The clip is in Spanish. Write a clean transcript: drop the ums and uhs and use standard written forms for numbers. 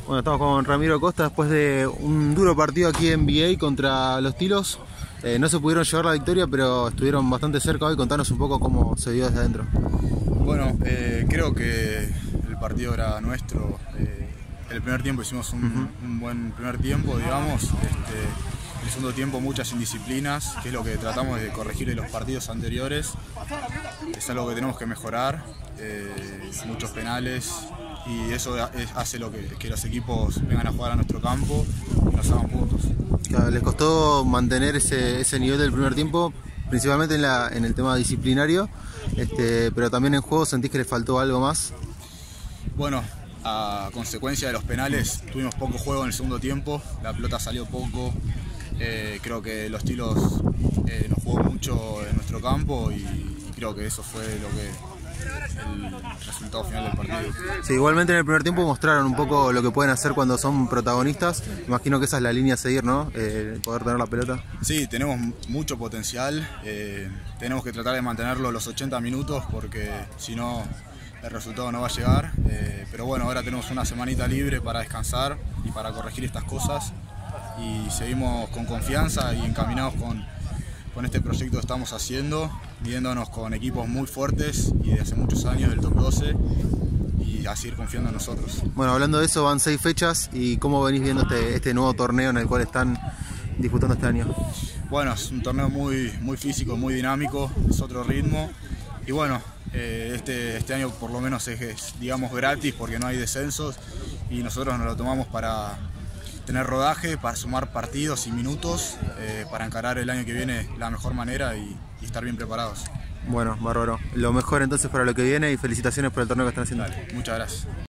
Bueno, estamos con Ramiro Costa después de un duro partido aquí en NBA contra los Tilos. No se pudieron llevar la victoria, pero estuvieron bastante cerca hoy. Contanos un poco cómo se vio desde adentro. Bueno, creo que el partido era nuestro. El primer tiempo hicimos un buen primer tiempo, digamos. El segundo tiempo muchas indisciplinas, que es lo que tratamos de corregir de los partidos anteriores. Es algo que tenemos que mejorar, muchos penales, y eso hace que los equipos vengan a jugar a nuestro campo y nos hagan puntos. Claro, les costó mantener ese nivel del primer tiempo, principalmente en el tema disciplinario, pero también en juego. ¿Sentís que les faltó algo más? Bueno, a consecuencia de los penales tuvimos poco juego en el segundo tiempo, la pelota salió poco. Creo que los Tilos nos jugó mucho en nuestro campo y creo que eso fue el resultado final del partido. Sí, igualmente en el primer tiempo mostraron un poco lo que pueden hacer cuando son protagonistas. Imagino que esa es la línea a seguir, ¿no? Poder tener la pelota. Sí, tenemos mucho potencial. Tenemos que tratar de mantenerlo los 80 minutos porque si no el resultado no va a llegar. Pero bueno, ahora tenemos una semanita libre para descansar y para corregir estas cosas. Y seguimos con confianza y encaminados con este proyecto que estamos haciendo, midiéndonos con equipos muy fuertes y de hace muchos años del top 12, y a seguir confiando en nosotros. Bueno, hablando de eso, van 6 fechas, y ¿cómo venís viendo este nuevo torneo en el cual están disputando este año? Bueno, es un torneo muy físico, muy dinámico, es otro ritmo, y bueno, este año por lo menos es digamos gratis porque no hay descensos, y nosotros nos lo tomamos para tener rodaje, para sumar partidos y minutos, para encarar el año que viene de la mejor manera y estar bien preparados. Bueno, bárbaro. Lo mejor entonces para lo que viene, y felicitaciones por el torneo que están haciendo. Dale, muchas gracias.